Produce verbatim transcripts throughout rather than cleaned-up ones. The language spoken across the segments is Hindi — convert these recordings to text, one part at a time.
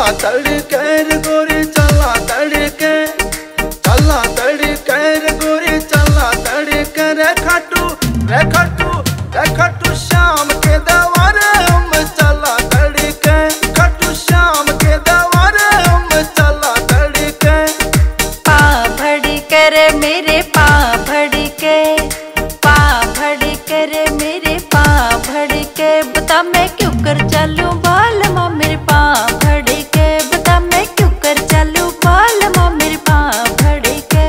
चला तड़के रे गोरी चला तड़के, चला तड़के रे गोरी चला तड़के रे खटू रे खटू रे खटू शाम के दवारे हम चला तड़के, खटू शाम के दवारे हम चला तड़के। पा भड़के रे मेरे पा भड़के, पा भड़के रे मेरे पा भड़के, बता मैं क्यों कर चलूं बाल माँ मेरे पा भड़के, बता मैं क्यों कर चलूं बाल माँ मेरे पा भड़के।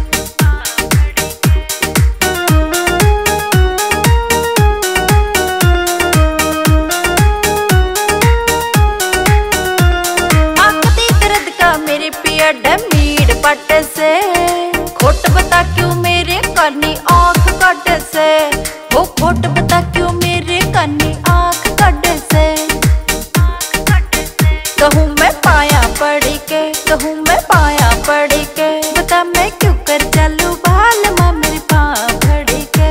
आकती दर्द का मेरे पिया डमीड़ पट से, खोट बता क्यों मेरे कानी आँख कट से, वो खोट बता क्यों मेरे कानी आँख कट से। कहूँ मैं पाया पड़ के, कहूँ मैं पाया पड़ के, बता मैं क्यों कर चलूं बाल माँ मेरे पा भड़के।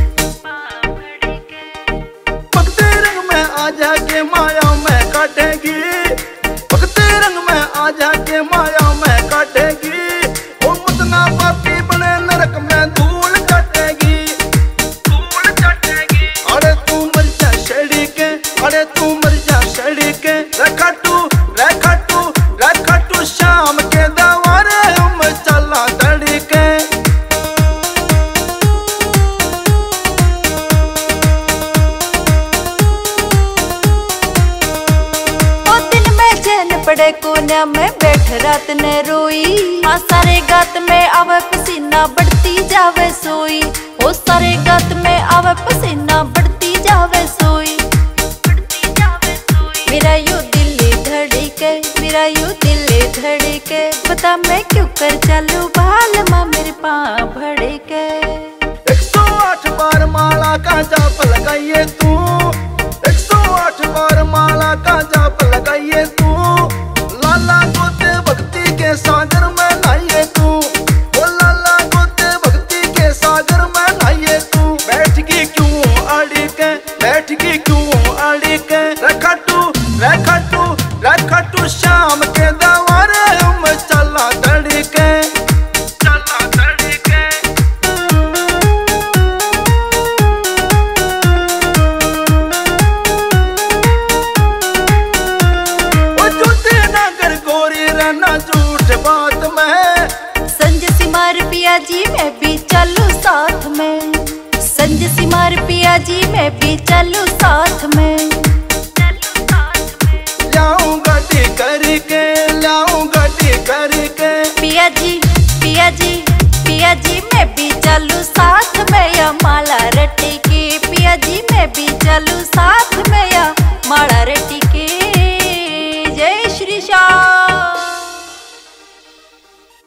पकते रंग में आ जाके माया में काटेगी, पकते रंग में आ जाके माया में काटेगी, ओ मुतना पापी बने नरक में धूल चटेगी, धूल चटेगी। अरे तू मर जा सड़ी के, अरे तू मर जा सड़ी के रे खटू रे खटू रे खटू शाम के दवारे हम चला तड़के। ओ दिन में चैन पड़े कोना में बैठ रात ने रोई, हाँ सारे गात में आवे पसीना बढ़ती जावे सोई, ओ सारे गात में आवे पसीना बढ़ती जावे सोई। मेरा यू दिल धड़के, मेरा यू दिल धड़के, बता मैं क्यों कर चलूं बाल माँ मेरे पा भड़के। एक सौ आठ बार माला का जाप लगाइए तू, एक सौ आठ बार माला का जाप लगाइए तू, लाला गोते भक्ति के सागर में नहाइए तू, ओ लाला गोते भक्ति के सागर में नहाइए तू। बैठ की क्यों आड़ी के, बैठ की क्यों आड़ी के रे खटू रे खटू रे खटू शाम के दवारे हम चला तड़के, चला तड़के। ओ झूठे ना कर गोरी रहना झूठ बात में, संज सिमार पिया जी मैं भी चलूं साथ में, संज सिमार पिया जी मैं भी चलूं साथ में। लाऊं गाड़ी करके, लाऊं गाड़ी करके, पिया जी पिया जी पिया जी मैं भी चलूं साथ में या